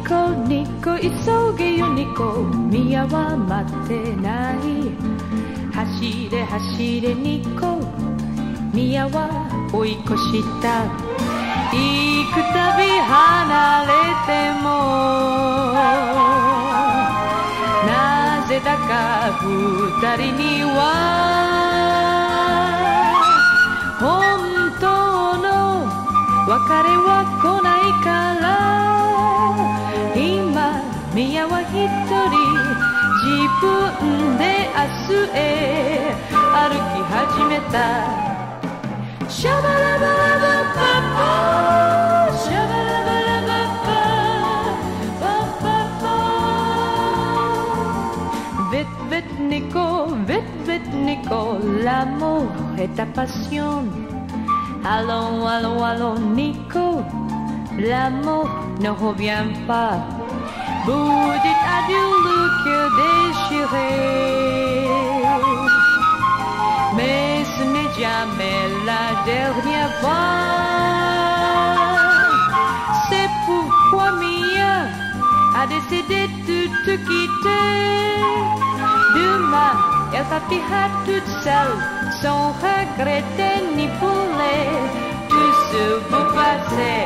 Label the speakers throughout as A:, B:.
A: コニコ急げよニコ宮は待ってない走れ走れニコ宮は追い越した行くたび離れてもなぜだか二人には本当の別れは来ないから今宮は一人自分で明日へ歩き始めたシャバラバラバッパッパシャバラバラバッパバッパッパ Vite vite Nico vite vite Nico l'amour est ta passion Allons allons allons Nico l'amour ne revient pas Vous dites adieu le cœur déchiré Mais ce n'est jamais la dernière fois C'est pourquoi Mia a décidé de te quitter Demain, elle partira toute seule Sans regretter ni voler tout ce beau passé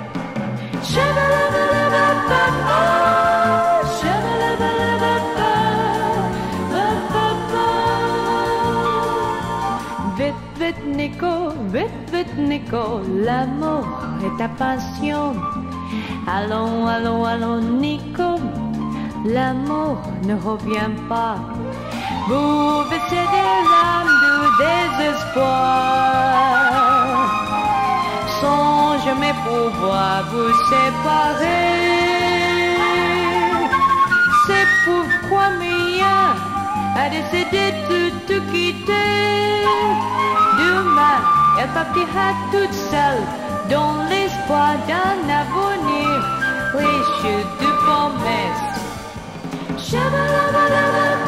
A: Vite, vite, Nico, l'amour est ta passion. Allons, allons, allons, Nico, l'amour ne revient pas. Vous baissez des larmes de désespoir, sans jamais pouvoir vous séparer. C'est pourquoi Mia a décidé de te quitter. Demain, elle partira toute seule dans l'espoir d'un avenir riche de promesses. Shabalabalabala.